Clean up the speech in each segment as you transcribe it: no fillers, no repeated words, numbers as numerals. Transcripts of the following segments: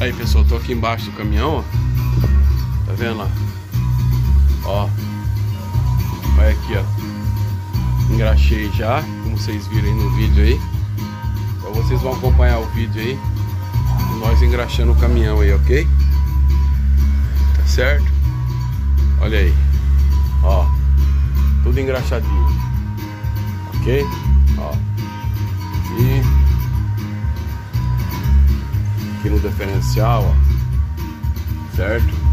Aí, pessoal, tô aqui embaixo do caminhão, ó. Tá vendo, ó? Ó. Olha aqui, ó. Engraxei já, como vocês viram aí no vídeo aí. Então vocês vão acompanhar o vídeo aí, nós engraxando o caminhão aí, ok? Tá certo? Olha aí. Ó. Tudo engraxadinho. Ok? Ó. E aqui no diferencial, ó. Certo?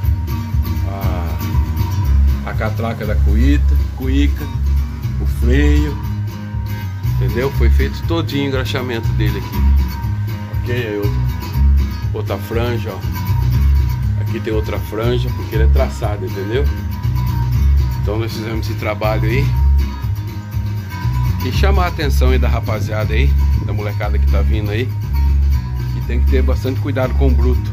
A catraca da cuíca, o freio, entendeu? Foi feito todinho o engraxamento dele aqui. Ok? Aí outra franja, ó. Aqui tem outra franja, porque ele é traçado, entendeu? Então nós fizemos esse trabalho aí e chamar a atenção aí da rapaziada aí, da molecada que tá vindo aí, que tem que ter bastante cuidado com o bruto.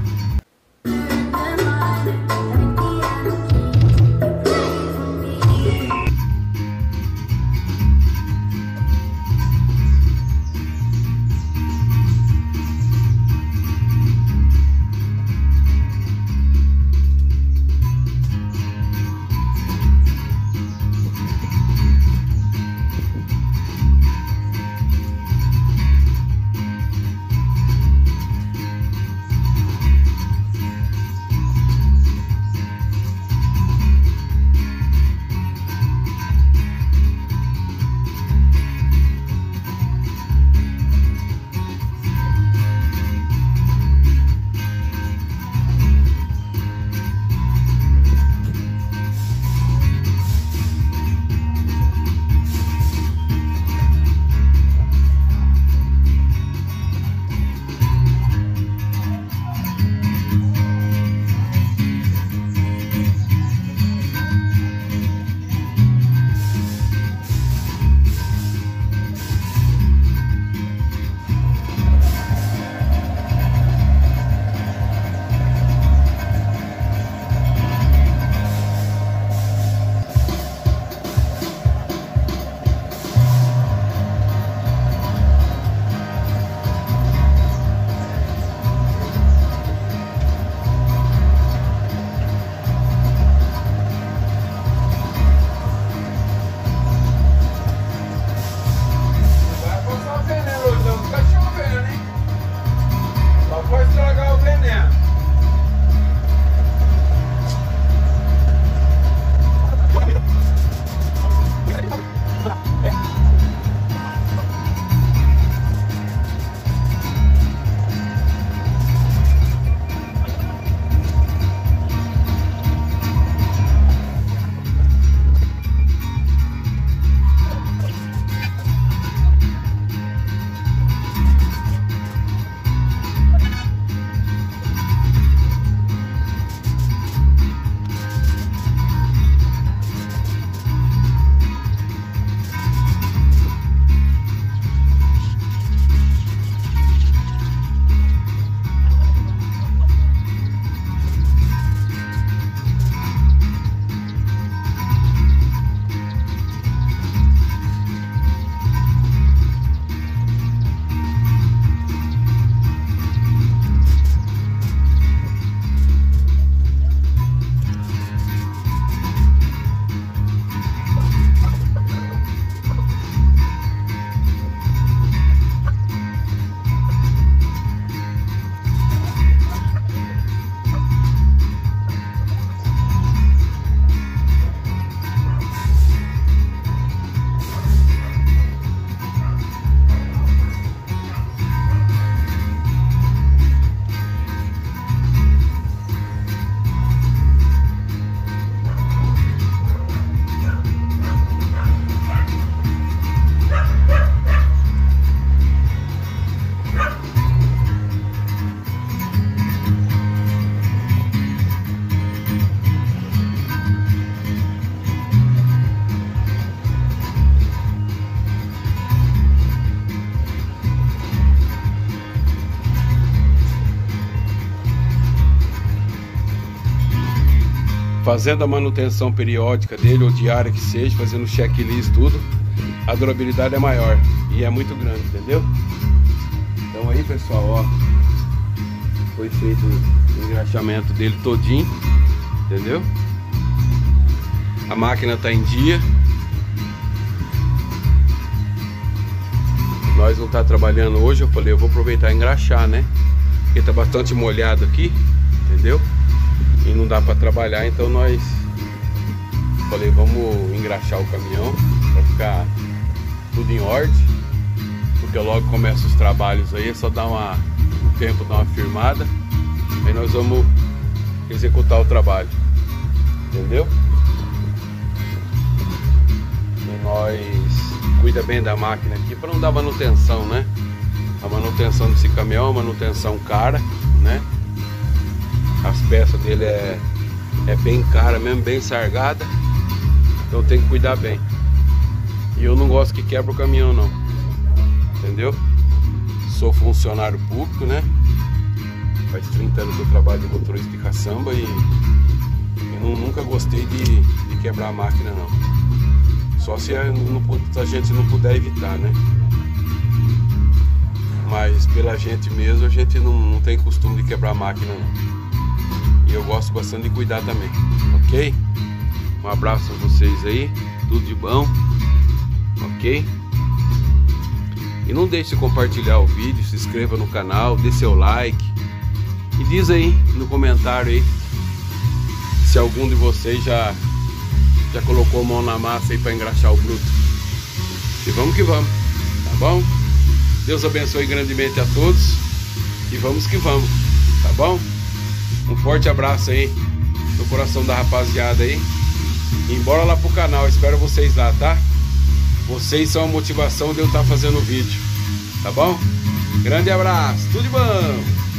fazendo a manutenção periódica dele, ou diária que seja, fazendo checklist, tudo, a durabilidade é maior e é muito grande, entendeu? Então aí, pessoal, ó, foi feito o engraxamento dele todinho, entendeu? A máquina tá em dia. Nós não tá trabalhando hoje, eu falei, eu vou aproveitar e engraxar, né? Porque tá bastante molhado aqui, entendeu? E não dá para trabalhar, então nós falei, vamos engraxar o caminhão para ficar tudo em ordem, porque logo começa os trabalhos aí, é só dar um tempo, dar uma firmada, aí nós vamos executar o trabalho, entendeu? E nós cuida bem da máquina aqui para não dar manutenção, né? A manutenção desse caminhão é uma manutenção cara, né? As peças dele é bem cara mesmo, bem sargada, então tem que cuidar bem. E eu não gosto que quebra o caminhão não, entendeu? Sou funcionário público, né? Faz 30 anos que eu trabalho de motorista de caçamba e eu nunca gostei de quebrar a máquina não. Só se a gente não puder evitar, né? Mas pela gente mesmo, a gente não tem costume de quebrar a máquina não. E eu gosto bastante de cuidar também, ok? Um abraço a vocês aí, tudo de bom, ok? E não deixe de compartilhar o vídeo, se inscreva no canal, dê seu like. E diz aí no comentário aí se algum de vocês já colocou a mão na massa aí para engraxar o bruto. E vamos que vamos, tá bom? Deus abençoe grandemente a todos. E vamos que vamos, tá bom? Um forte abraço aí no coração da rapaziada aí. E embora lá pro canal, espero vocês lá, tá? Vocês são a motivação de eu estar fazendo o vídeo, tá bom? Grande abraço, tudo de bom!